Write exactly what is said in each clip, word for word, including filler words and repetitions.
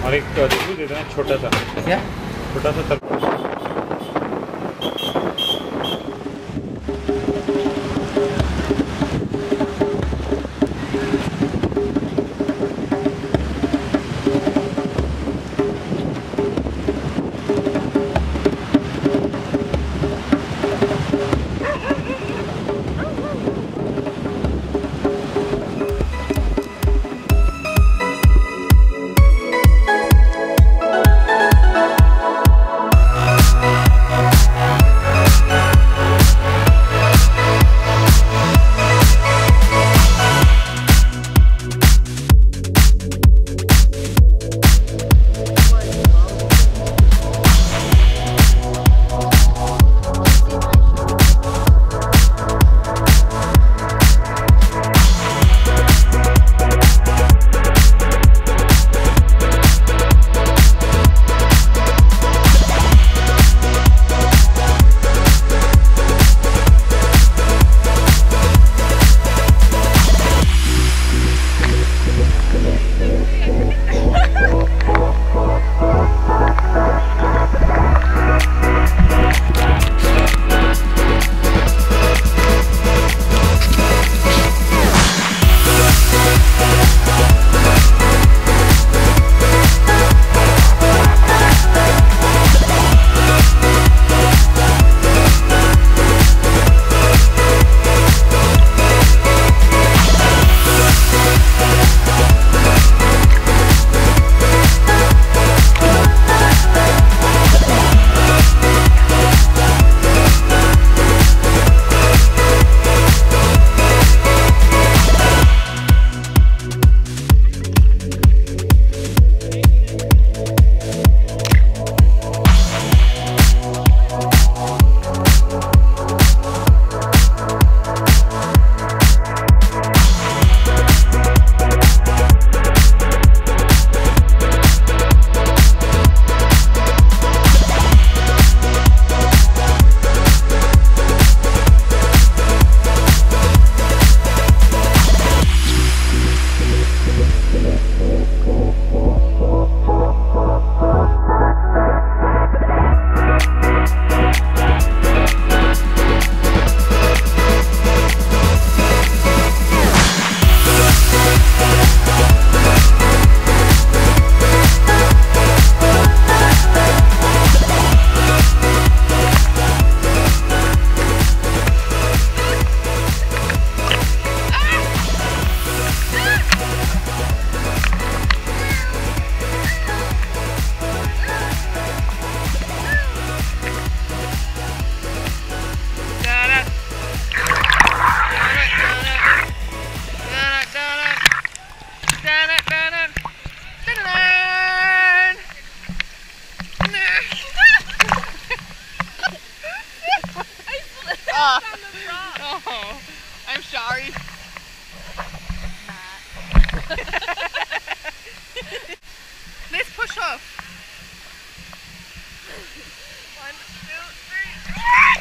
और एक तरबूज दे देना छोटा सा। क्या? छोटा सा तरबूज। Oh, I'm sorry. Let's push off. One, two, three.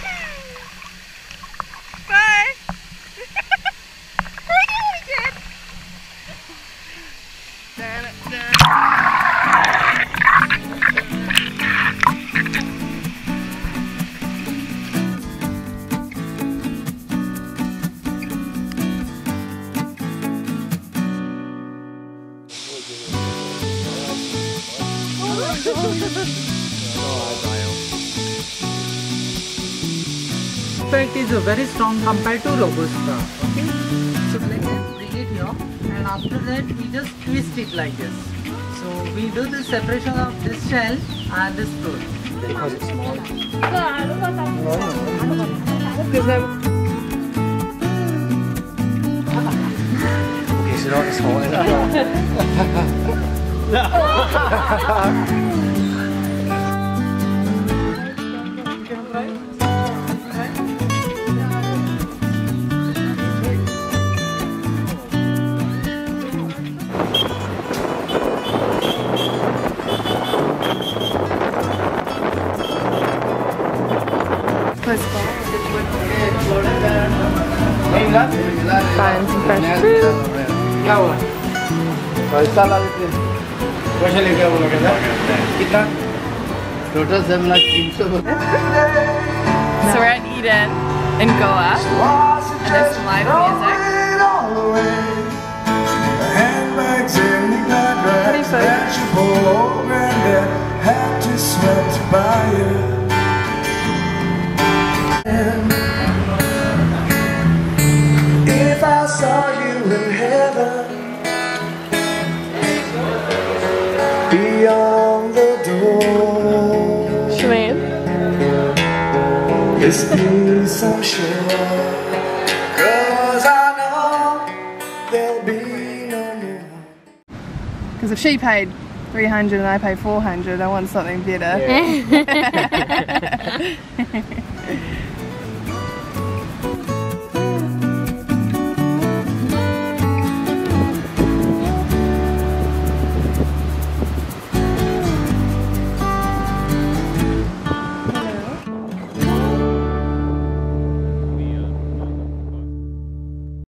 Bye. We're doing it. Dun, dun. Effect is very strong compared to Robusta. Okay, so let us bring it here, and after that we just twist it like this. So we do the separation of this shell and this fruit because it's small. Okay, so not small enough. Find some fresh fruit. क्या हुआ? पैसा ला देते हैं। पैसा लेके आओ लगे था कितना टोटल सब मिला तीन सौ So we're at Eden in Goa, and there's some live music. Pretty fun. If I saw you in heaven, beyond the door, Sinead. this peace I'm sure, 'cause I know there'll be no more. Because if she paid three hundred and I pay four hundred, I want something better. Yeah.